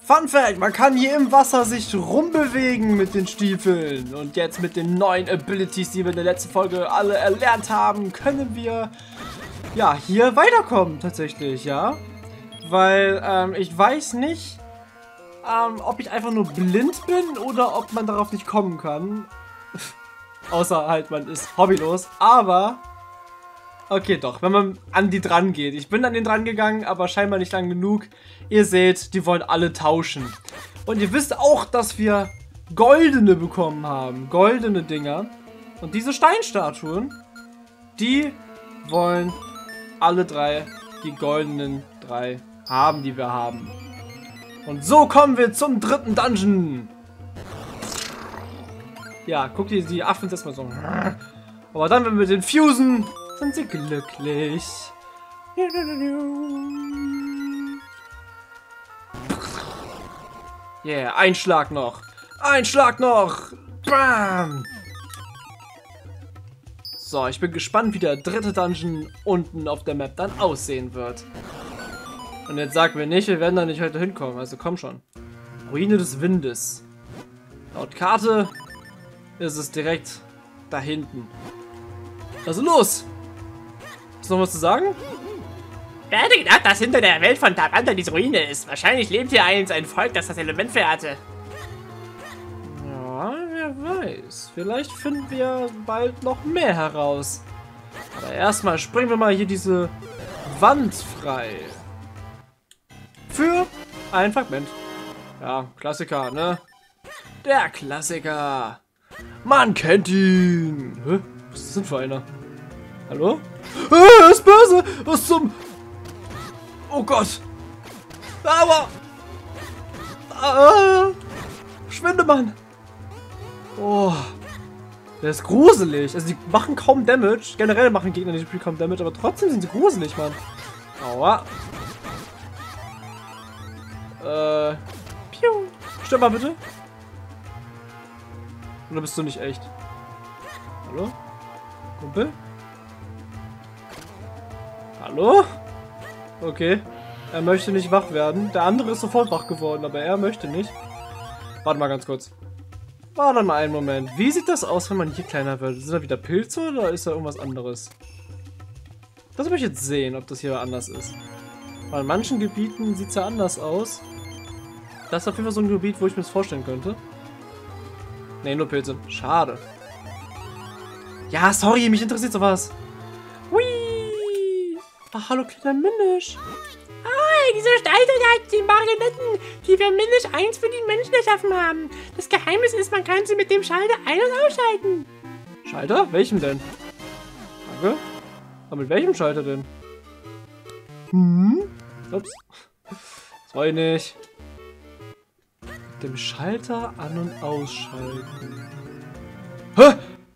Fun Fact, man kann hier im Wasser sich rumbewegen mit den Stiefeln. Und jetzt mit den neuen Abilities, die wir in der letzten Folge alle erlernt haben, können wir ja hier weiterkommen tatsächlich, ja. Weil ich weiß nicht, ob ich einfach nur blind bin oder ob man darauf nicht kommen kann. Außer halt, man ist hobbylos. Aber, okay doch, wenn man an die dran geht. Ich bin an den dran gegangen, aber scheinbar nicht lang genug. Ihr seht, die wollen alle tauschen. Und ihr wisst auch, dass wir goldene bekommen haben. Goldene Dinger. Und diese Steinstatuen, die wollen alle drei die goldenen 3 haben, die wir haben. Und so kommen wir zum 3. Dungeon. Ja, guck dir die Affen jetzt mal so. Aber dann, wenn wir den fusen, sind sie glücklich. Yeah, ein Schlag noch. Ein Schlag noch. Bam. So, ich bin gespannt, wie der 3. Dungeon unten auf der Map dann aussehen wird. Und jetzt sag mir nicht, wir werden da nicht heute hinkommen. Also komm schon. Ruine des Windes. Laut Karte ist es direkt da hinten. Also los! Ist noch was zu sagen? Wer hätte gedacht, dass hinter der Welt von Tabanta diese Ruine ist? Wahrscheinlich lebt hier einst ein Volk, das das Element verehrte. Ja, wer weiß. Vielleicht finden wir bald noch mehr heraus. Aber erstmal springen wir mal hier diese Wand frei. Für ein Fragment. Ja, Klassiker, ne? Der Klassiker. Man kennt ihn. Hä? Was ist das denn für einer? Hallo? Er ist böse! Was zum... Oh Gott! Aua! Schwindemann! Oh. Der ist gruselig. Also die machen kaum Damage. Generell machen Gegner nicht kaum Damage, aber trotzdem sind sie gruselig, Mann. Aua. Piu. Stimmt mal bitte. Oder bist du nicht echt? Hallo? Kumpel? Hallo? Okay. Er möchte nicht wach werden. Der andere ist sofort wach geworden, aber er möchte nicht. Warte mal ganz kurz. Warte mal einen Moment. Wie sieht das aus, wenn man hier kleiner wird? Sind da wieder Pilze oder ist da irgendwas anderes? Das möchte ich jetzt sehen, ob das hier anders ist. Weil in manchen Gebieten sieht es ja anders aus. Das ist auf jeden Fall so ein Gebiet, wo ich mir das vorstellen könnte. Ne, nur Pilze. Schade. Ja, sorry, mich interessiert sowas. Hui! Ach, hallo, kleiner Minisch. Ah, diese Gestaltung hat die Marionetten, die wir Minisch 1 für die Menschen erschaffen haben. Das Geheimnis ist, man kann sie mit dem Schalter ein- und ausschalten. Schalter? Welchem denn? Danke. Aber mit welchem Schalter denn? Ups. Das war ich nicht. Mit dem Schalter an- und ausschalten. Hä?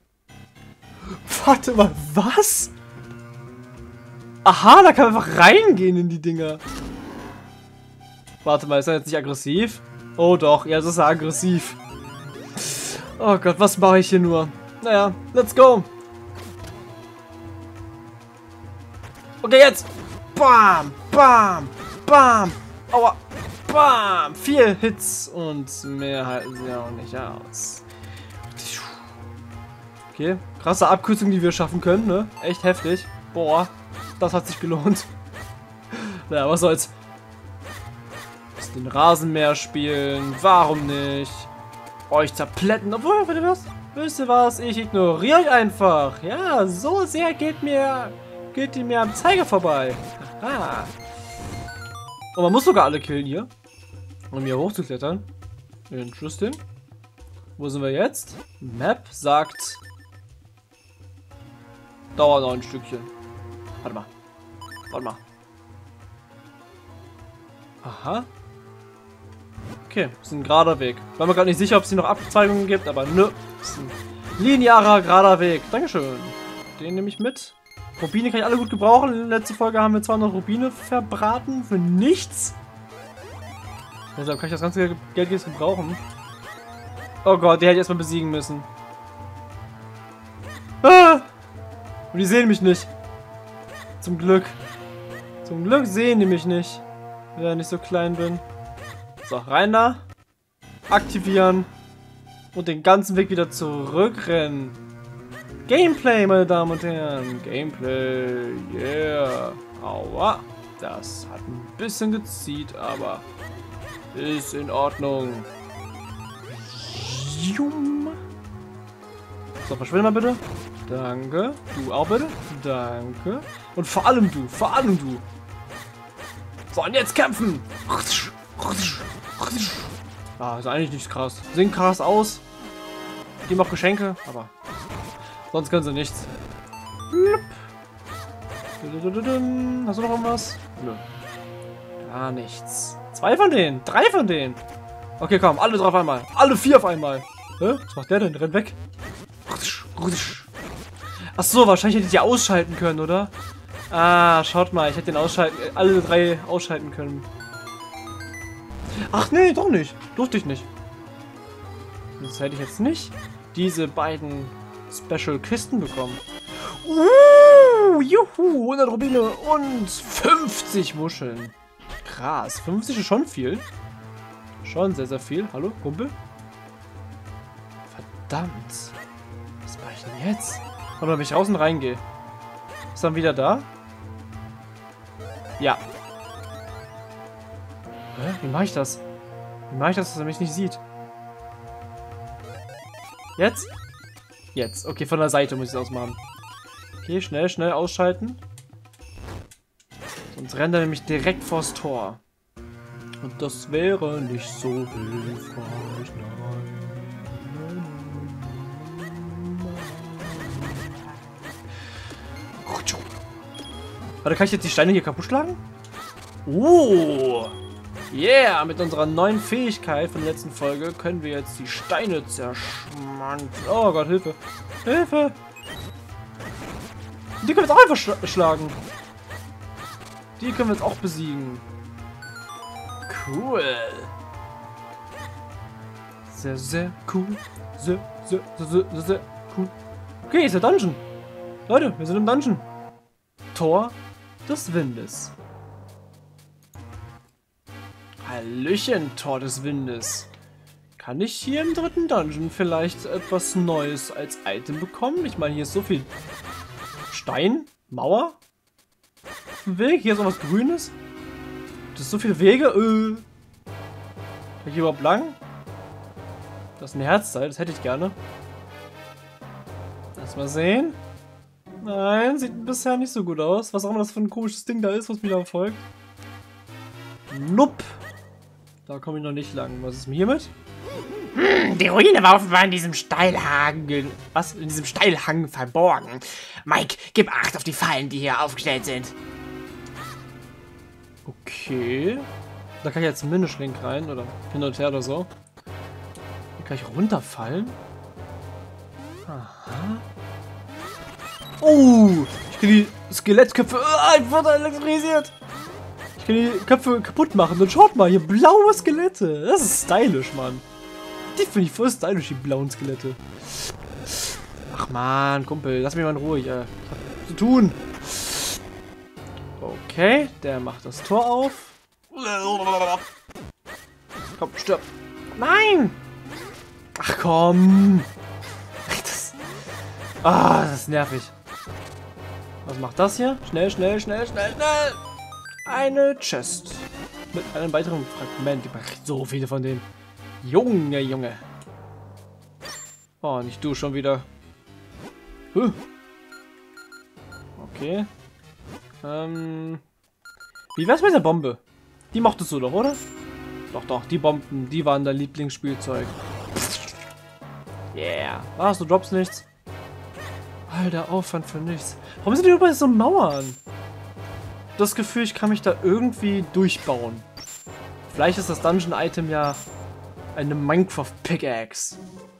Warte mal, was? Aha, da kann man einfach reingehen in die Dinger. Warte mal, ist er jetzt nicht aggressiv? Oh doch, ja, das ist ja aggressiv. Oh Gott, was mache ich hier nur? Naja, let's go. Okay, jetzt. Bam, bam, bam. Aua, bam. 4 Hits und mehr halten sie auch nicht aus. Okay, krasse Abkürzung, die wir schaffen können, ne? Echt heftig. Boah, das hat sich gelohnt. Naja, was soll's. Den Rasenmäher spielen, warum nicht? Euch zerplätten, obwohl, wisst ihr was? Ich ignoriere euch einfach. Ja, so sehr geht die mir am Zeiger vorbei. Aha. Und man muss sogar alle killen hier, um hier hochzuklettern. Interesting. Wo sind wir jetzt? Map sagt, dauert noch ein Stückchen. Warte mal. Warte mal. Aha. Okay, ist ein gerader Weg. Ich war mir gerade nicht sicher, ob es hier noch Abzweigungen gibt, aber nö. Ist ein linearer, gerader Weg. Dankeschön. Den nehme ich mit. Rubine kann ich alle gut gebrauchen. In der letzten Folge haben wir 200 Rubine verbraten für nichts. Deshalb kann ich das ganze Geld jetzt gebrauchen. Oh Gott, die hätte ich erstmal besiegen müssen. Ah! Und die sehen mich nicht. Zum Glück. Zum Glück sehen die mich nicht. Wenn ich so klein bin. So, rein da. Aktivieren. Und den ganzen Weg wieder zurückrennen. Gameplay, meine Damen und Herren. Gameplay. Yeah. Aua. Das hat ein bisschen gezieht, aber ist in Ordnung. So, verschwinde mal bitte. Danke. Du auch bitte. Danke. Und vor allem du. Vor allem du. So, und jetzt kämpfen. Ah, ist eigentlich nicht krass. Sehen krass aus. Geben auch Geschenke, aber sonst können sie nichts. Hast du noch irgendwas? Nö. Gar nichts. 2 von denen. 3 von denen. Okay, komm. Alle 3 auf einmal. Alle 4 auf einmal. Hä? Was macht der denn? Rennt weg. Ach so, wahrscheinlich hätte ich die ausschalten können, oder? Ah, schaut mal. Ich hätte den ausschalten... alle 3 ausschalten können. Ach nee, doch nicht. Durfte ich nicht. Das hätte ich jetzt nicht diese beiden Special-Kisten bekommen. Juhu, 100 Rubine und 50 Muscheln. Krass, 50 ist schon viel. Schon sehr, sehr viel. Hallo, Kumpel? Verdammt. Was mache ich denn jetzt? Warte mal, wenn ich raus und reingehe. Ist dann wieder da? Ja. Hä? Wie mache ich das? Wie mache ich das, dass er mich nicht sieht? Jetzt? Jetzt. Okay, von der Seite muss ich es ausmachen. Okay, schnell, schnell ausschalten. Sonst rennt er nämlich direkt vors Tor. Und das wäre nicht so hilfreich. Nein. Warte, kann ich jetzt die Steine hier kaputt schlagen? Oh! Yeah! Mit unserer neuen Fähigkeit von der letzten Folge können wir jetzt die Steine zerschmanteln. Oh Gott, Hilfe! Hilfe! Die können wir jetzt auch einfach schlagen. Die können wir jetzt auch besiegen. Cool. Sehr, sehr cool. Sehr, sehr, sehr, sehr, sehr cool. Okay, ist der Dungeon. Leute, wir sind im Dungeon. Tor des Windes. Hallöchen, Tor des Windes. Kann ich hier im 3. Dungeon vielleicht etwas Neues als Item bekommen? Ich meine, hier ist so viel Stein, Mauer, Weg, hier ist noch was Grünes. Das ist so viele Wege. Kann ich hier überhaupt lang? Das ist ein Herzteil, das hätte ich gerne. Lass mal sehen. Nein, sieht bisher nicht so gut aus. Was auch immer das für ein komisches Ding da ist, was mich da verfolgt. Nope. Da komme ich noch nicht lang. Was ist denn hiermit? Die Ruine war offenbar in diesem Steilhang. Was? In diesem Steilhang verborgen. Mike, gib Acht auf die Fallen, die hier aufgestellt sind. Okay. Da kann ich jetzt einen Minischlink rein oder hin und her oder so. Hier kann ich runterfallen. Aha. Oh! Ich kann die Skelettköpfe. Ich wurde elektrisiert! Ich kann die Köpfe kaputt machen. Und schaut mal, hier blaue Skelette. Das ist stylisch, Mann. Die finde ich voll stylisch, die blauen Skelette. Ach man, Kumpel, lass mich mal in Ruhe. Ich hab zu tun. Okay, der macht das Tor auf. Komm, stirb. Nein! Ach komm. Das ist nervig. Was macht das hier? Schnell, schnell, schnell, schnell, schnell. Eine Chest. Mit einem weiteren Fragment. Ich mache so viele von denen. Junge, Junge. Oh, nicht du schon wieder. Okay. Wie wär's mit der Bombe? Die mochtest du doch, oder? Doch, doch, die Bomben, die waren dein Lieblingsspielzeug. Yeah. Was, du droppst nichts? Alter, Aufwand für nichts. Warum sind die überall so Mauern? Das Gefühl, ich kann mich da irgendwie durchbauen. Vielleicht ist das Dungeon-Item ja eine Minecraft-Pickaxe.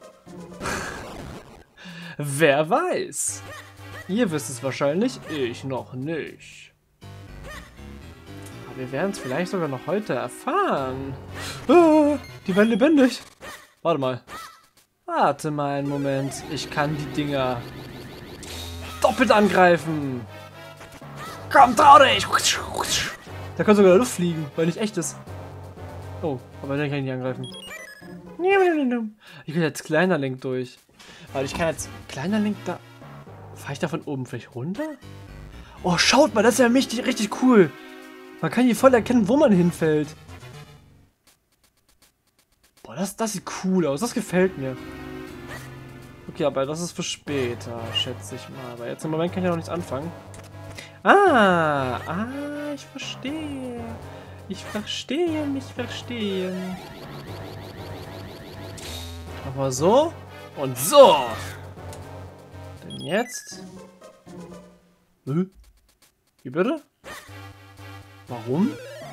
Wer weiß? Ihr wisst es wahrscheinlich, ich noch nicht. Aber wir werden es vielleicht sogar noch heute erfahren. Die werden lebendig. Warte mal. Warte mal einen Moment. Ich kann die Dinger doppelt angreifen. Komm, trau dich. Der kann sogar in der Luft fliegen, weil nicht echt ist. Oh, aber den kann ich nicht angreifen. Ich will jetzt kleiner Link durch. Weil ich kann jetzt kleiner Link da... Fahre ich da von oben vielleicht runter? Oh, schaut mal, das ist ja richtig cool. Man kann hier voll erkennen, wo man hinfällt. Boah, das sieht cool aus. Das gefällt mir. Okay, aber das ist für später, schätze ich mal. Aber jetzt im Moment kann ich ja noch nichts anfangen. Ich verstehe. Ich verstehe. Mach mal so und so. Denn jetzt... Wie bitte? Warum?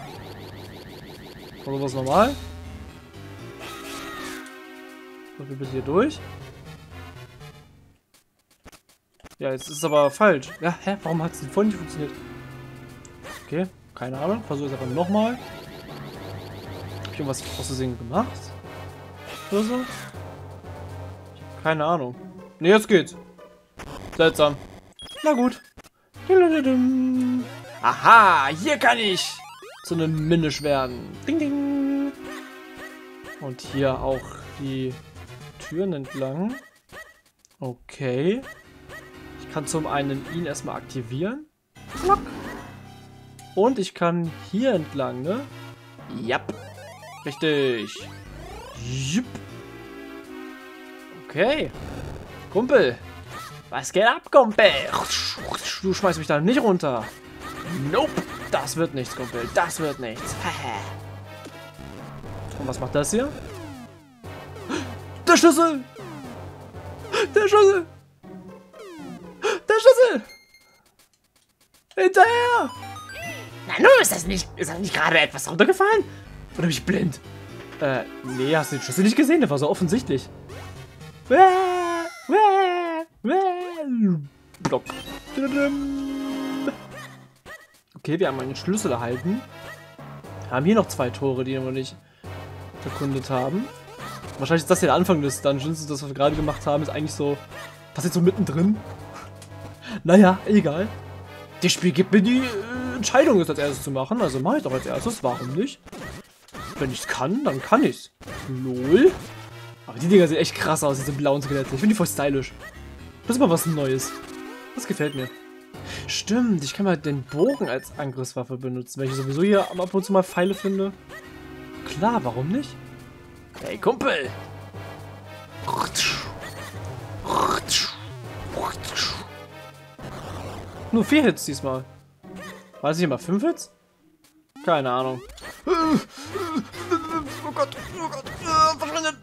Oder was normal? So, wie bitte hier durch? Ja, jetzt ist es aber falsch. Ja, hä? Warum hat es denn vorhin nicht funktioniert? Okay, keine Ahnung. Versuche es einfach nochmal. Hab ich irgendwas aus Versehen gemacht? Oder so? Keine Ahnung. Ne, jetzt geht's. Seltsam. Na gut. Aha, hier kann ich zu einem Minisch werden. Ding, ding. Und hier auch die Türen entlang. Okay. Ich kann zum einen ihn erstmal aktivieren. Und ich kann hier entlang, ne? Jap. Richtig. Jupp. Okay. Kumpel. Was geht ab, Kumpel? Du schmeißt mich da nicht runter. Nope. Das wird nichts, Kumpel. Das wird nichts. Und was macht das hier? Der Schlüssel! Der Schlüssel! Der Schlüssel! Hinterher! Nanu, ist das nicht gerade etwas runtergefallen? Oder bin ich blind? Nee, hast du den Schlüssel nicht gesehen? Der war so offensichtlich. Block. Okay, wir haben einen Schlüssel erhalten. Haben hier noch 2 Tore, die wir noch nicht erkundet haben. Wahrscheinlich ist das der Anfang des Dungeons. Das, was wir gerade gemacht haben, ist eigentlich so... Passiert so mittendrin. Naja, egal. Das Spiel gibt mir die Entscheidung, das als erstes zu machen. Also mache ich doch als erstes. Warum nicht? Wenn ich es kann, dann kann ich's. Lol. Aber die Dinger sehen echt krass aus, diese blauen Skelette. Ich finde die voll stylisch. Das ist mal was Neues. Das gefällt mir. Stimmt, ich kann mal den Bogen als Angriffswaffe benutzen, weil ich sowieso hier ab und zu mal Pfeile finde. Klar, warum nicht? Hey, Kumpel! Nur 4 Hits diesmal. War es nicht immer 5 Hits? Keine Ahnung. Oh Gott, verschwindet!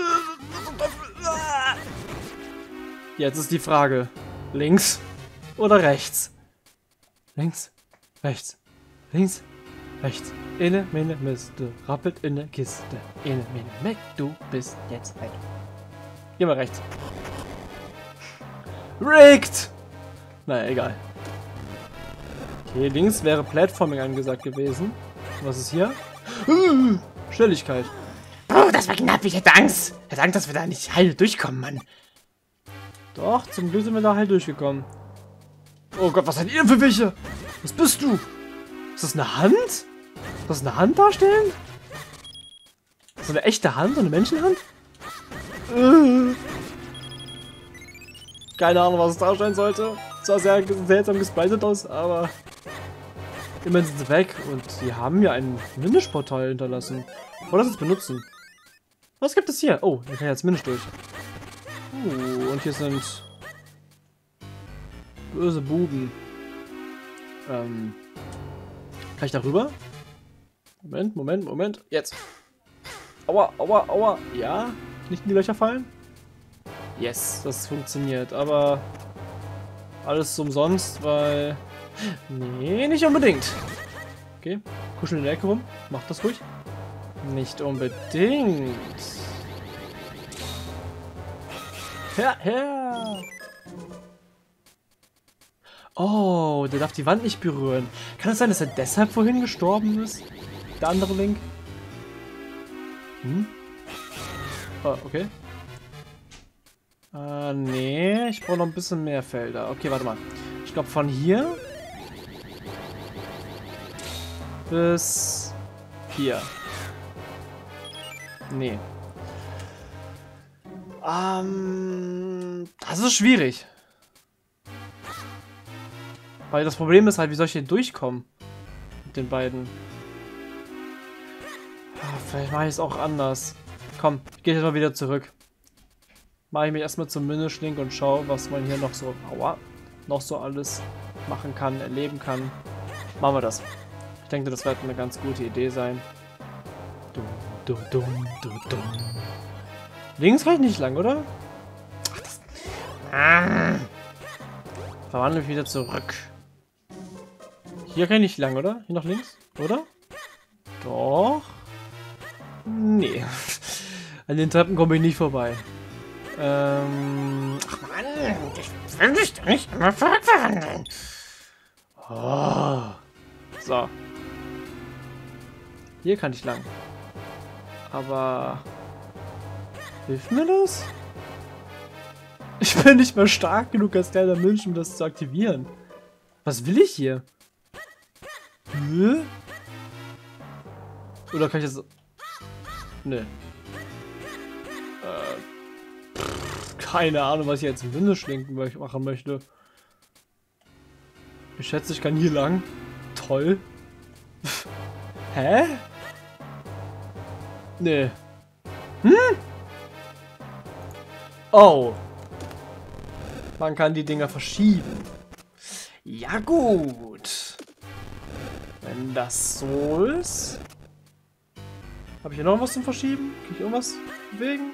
Jetzt ist die Frage. Links oder rechts? Links, rechts. Links, rechts. Inne, mene, Miste. Rappelt in der Kiste. Inne, mene, Mac, du bist jetzt weg. Geh mal rechts. Rigged! Naja, egal. Okay, links wäre Platforming angesagt gewesen. Was ist hier? Schnelligkeit. Oh, das war knapp. Ich hätte Angst. Ich hätte Angst, dass wir da nicht heil durchkommen, Mann. Doch, zum Glück sind wir da halt durchgekommen. Oh Gott, was seid ihr für welche? Was bist du? Ist das eine Hand? Soll das eine Hand darstellen? So eine echte Hand? So eine Menschenhand? Keine Ahnung, was es darstellen sollte. Sah sehr seltsam gesplitet aus, aber immerhin sind sie weg und sie haben mir ein Minish-Portal hinterlassen. Wollen wir das jetzt benutzen? Was gibt es hier? Oh, da kann ich jetzt Minish durch. Und hier sind böse Buben. Kann ich da rüber? Moment. Jetzt. Aua. Ja, nicht in die Löcher fallen? Yes, das funktioniert, aber alles umsonst, weil... Nee, nicht unbedingt. Okay, kuscheln in der Ecke rum. Macht das ruhig. Nicht unbedingt. Her! Oh, der darf die Wand nicht berühren. Kann es sein, dass er deshalb vorhin gestorben ist? Der andere Link? Oh, okay. Nee, ich brauche noch ein bisschen mehr Felder. Okay, warte mal. Ich glaube von hier bis hier. Nee. Das ist schwierig. Weil das Problem ist halt, wie soll ich hier durchkommen? Mit den beiden. Vielleicht mache ich es auch anders. Komm, ich gehe jetzt mal wieder zurück. Mache ich mich erstmal zum Minischlink und schaue, was man hier noch so, noch so alles machen kann, erleben kann. Machen wir das. Ich denke, das wird eine ganz gute Idee sein. Links reicht nicht lang, oder? Verwandle mich wieder zurück. Hier kann ich nicht lang, oder? Hier nach links, oder? Doch. Nee. An den Treppen komme ich nicht vorbei. Ach Mann, ich will mich doch nicht immer verwandeln. Oh. So. Hier kann ich lang. Aber... hilft mir das? Ich bin nicht mehr stark genug als kleiner Mensch, um das zu aktivieren. Was will ich hier? Oder kann ich das... ne. Keine Ahnung, was ich jetzt im Windeschlinken machen möchte. Ich schätze, ich kann hier lang. Toll. Hä? Nee. Oh. Man kann die Dinger verschieben. Ja gut. Wenn das so ist. Habe ich hier noch was zum Verschieben? Kann ich irgendwas bewegen?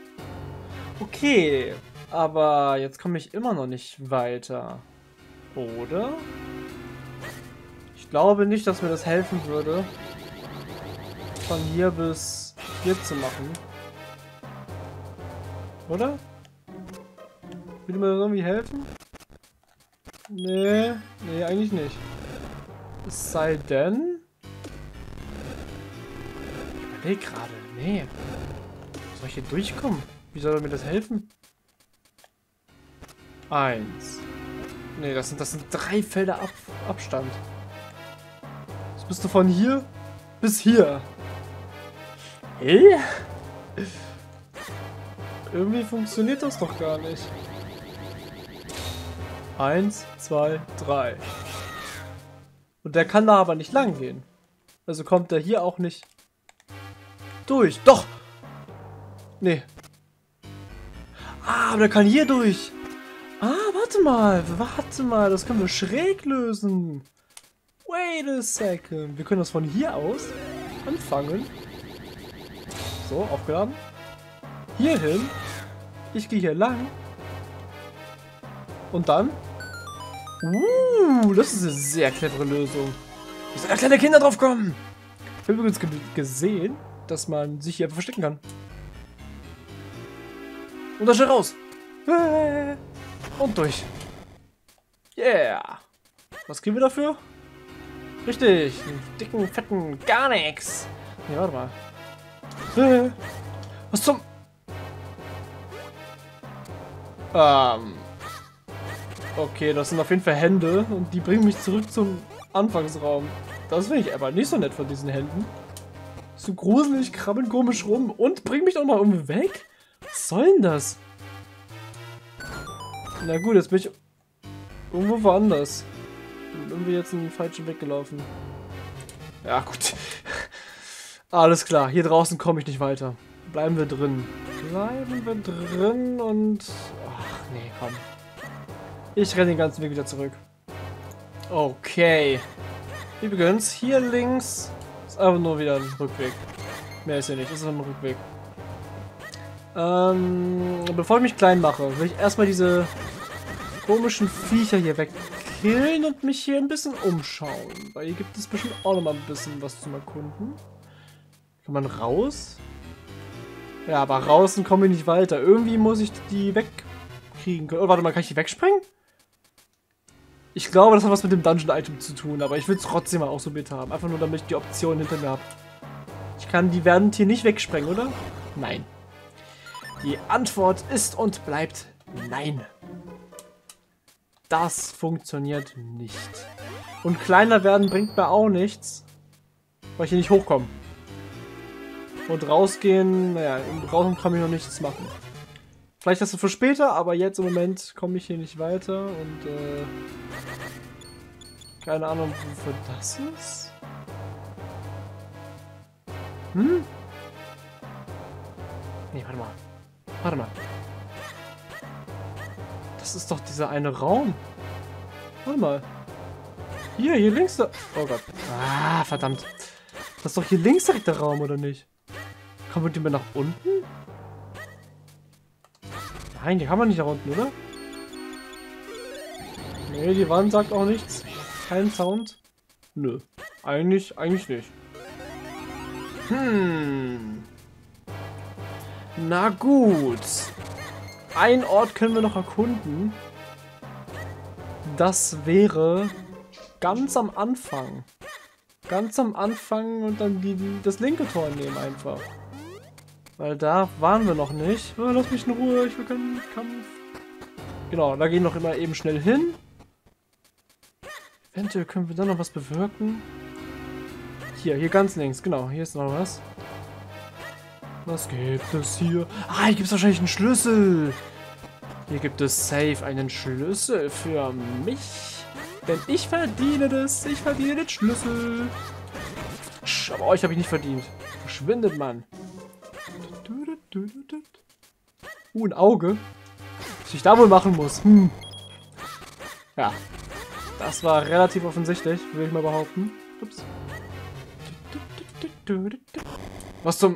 Okay. Aber jetzt komme ich immer noch nicht weiter. Oder? Ich glaube nicht, dass mir das helfen würde, von hier bis hier zu machen. Oder? Würde mir das irgendwie helfen? Nee, nee, eigentlich nicht. Es sei denn... ich überlege gerade, nee. Soll ich hier durchkommen? Wie soll mir das helfen? 1. Nee, das sind 3 Felder Abstand. Jetzt bist du von hier bis hier. Hä? Irgendwie funktioniert das doch gar nicht. 1, 2, 3. Und der kann da aber nicht lang gehen. Also kommt der hier auch nicht durch. Doch! Nee. Ah, aber der kann hier durch. Ah, warte mal. Das können wir schräg lösen. Wait a second. Wir können das von hier aus anfangen. So, aufgeladen. Hier hin. Ich gehe hier lang. Und dann? Das ist eine sehr clevere Lösung. Wie sollen da kleine Kinder drauf kommen? Ich habe übrigens gesehen, dass man sich hier einfach verstecken kann. Und da schnell raus. Und durch. Yeah. Was kriegen wir dafür? Richtig. Einen dicken, fetten gar nichts. Nee, warte mal. Was zum... Okay, das sind auf jeden Fall Hände und die bringen mich zurück zum Anfangsraum. Das finde ich aber nicht so nett von diesen Händen. So gruselig, krabbeln komisch rum und bringen mich doch mal irgendwie weg. Was soll denn das? Na gut, jetzt bin ich irgendwo woanders. Bin irgendwie jetzt einen falschen Weg gelaufen. Ja, gut. Alles klar, hier draußen komme ich nicht weiter. Bleiben wir drin. Bleiben wir drin und... ach, nee, komm. Ich renne den ganzen Weg wieder zurück. Okay. Übrigens, hier links ist einfach nur wieder ein Rückweg. Mehr ist hier nicht, das ist ein Rückweg. Bevor ich mich klein mache, will ich erstmal diese komischen Viecher hier wegkillen und mich hier ein bisschen umschauen. Weil hier gibt es bestimmt auch noch mal ein bisschen was zum Erkunden. Kann man raus? Ja, aber draußen komme ich nicht weiter. Irgendwie muss ich die wegkriegen können. Oh, warte mal, kann ich die wegsprengen? Ich glaube, das hat was mit dem Dungeon-Item zu tun, aber ich will es trotzdem mal ausprobiert haben. Einfach nur, damit ich die Option hinter mir habe. Ich kann die werden hier nicht wegsprengen, oder? Nein. Die Antwort ist und bleibt nein. Das funktioniert nicht. Und kleiner werden bringt mir auch nichts, weil ich hier nicht hochkomme. Und rausgehen, naja, im Raum kann ich noch nichts machen. Vielleicht das für später, aber jetzt im Moment komme ich hier nicht weiter und keine Ahnung, wofür das ist. Hm? Nee, warte mal. Warte mal. Das ist doch dieser eine Raum. Warte mal. Hier links da. Oh Gott. Ah, verdammt. Das ist doch hier links direkt der Raum, oder nicht? Kann man die mal nach unten? Nein, die kann man nicht nach unten, oder? Nee, die Wand sagt auch nichts. Kein Sound. Nö. Eigentlich nicht. Na gut. Ein Ort können wir noch erkunden. Das wäre ganz am Anfang. Ganz am Anfang und dann das linke Tor nehmen einfach. Weil da waren wir noch nicht. Oh, lass mich in Ruhe, ich will keinen Kampf. Genau, da gehen wir noch immer eben schnell hin. Eventuell können wir dann noch was bewirken. Hier ganz links, genau, hier ist noch was. Was gibt es hier? Ah, hier gibt es wahrscheinlich einen Schlüssel. Hier gibt es safe einen Schlüssel für mich. Denn ich verdiene das. Ich verdiene den Schlüssel. Aber euch habe ich nicht verdient. Verschwindet, Mann. Ein Auge. Was ich da wohl machen muss. Ja. Das war relativ offensichtlich, würde ich mal behaupten. Ups. Was zum...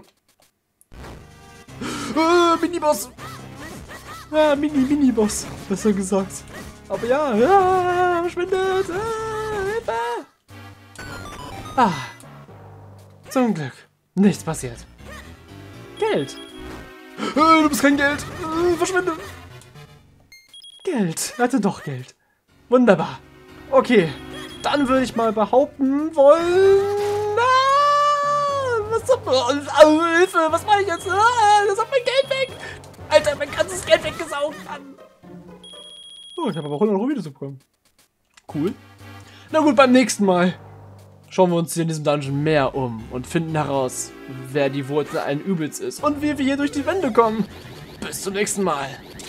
Miniboss! Ah, Mini-Boss, besser gesagt. Aber ja, verschwindet! Hilfe! Zum Glück. Nichts passiert. Geld! Du bist kein Geld! Verschwinde! Geld! Er hatte doch Geld. Wunderbar. Okay, dann würde ich mal behaupten wollen... Hilfe, was mache ich jetzt? Das hat mein Geld weg! Alter, mein ganzes Geld weggesaugt, Mann! Oh, ich habe aber 100 Euro wieder bekommen. Cool. Na gut, beim nächsten Mal schauen wir uns hier in diesem Dungeon mehr um und finden heraus, wer die Wurzel allen Übels ist und wie wir hier durch die Wände kommen. Bis zum nächsten Mal.